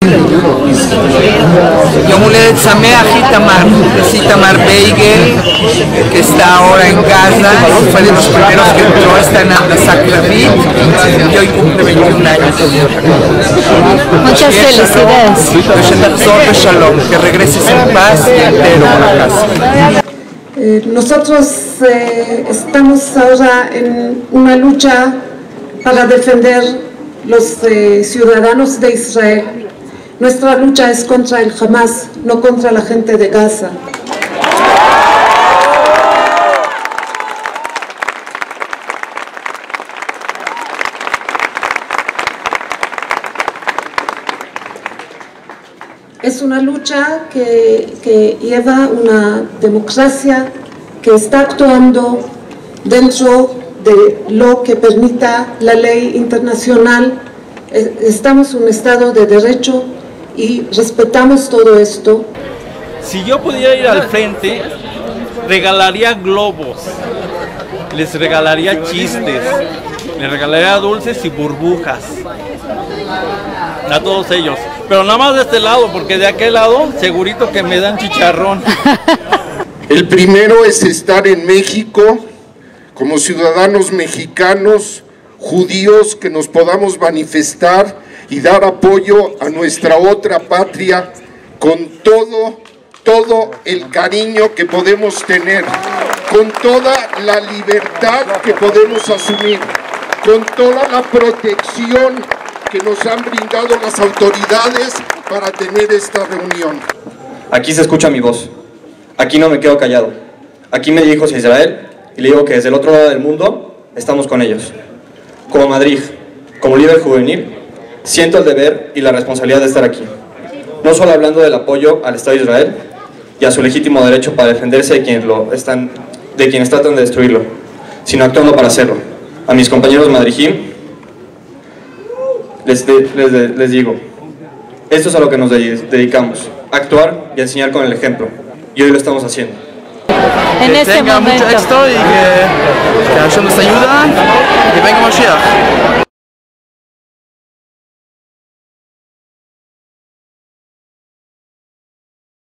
Yom Huledet Sameach Itamar, es Itamar Beigel, que está ahora en Gaza, fue de los primeros que entró, está en Andasaklavit y hoy cumple 21 años. Muchas felicidades. Que regreses en paz y entero a la casa. Nosotros estamos ahora en una lucha para defender los ciudadanos de Israel. Nuestra lucha es contra el Hamas, no contra la gente de Gaza. Es una lucha que lleva una democracia que está actuando dentro de lo que permita la ley internacional. Estamos en un Estado de Derecho y respetamos todo esto. Si yo pudiera ir al frente, regalaría globos, les regalaría chistes, les regalaría dulces y burbujas a todos ellos, pero nada más de este lado, porque de aquel lado segurito que me dan chicharrón. El primero es estar en México como ciudadanos mexicanos, judíos, que nos podamos manifestar y dar apoyo a nuestra otra patria con todo el cariño que podemos tener, con toda la libertad que podemos asumir, con toda la protección que nos han brindado las autoridades para tener esta reunión. Aquí se escucha mi voz, aquí no me quedo callado, aquí me dirijo hacia Israel y le digo que desde el otro lado del mundo estamos con ellos. Como Madrid, como líder juvenil, siento el deber y la responsabilidad de estar aquí, no solo hablando del apoyo al Estado de Israel y a su legítimo derecho para defenderse de quienes tratan de destruirlo, sino actuando para hacerlo. A mis compañeros madrijim les digo, esto es a lo que nos dedicamos, actuar y enseñar con el ejemplo, y hoy lo estamos haciendo. En este tenga momento. mucho éxito y que Hashem nos ayuda y venga Mashiach.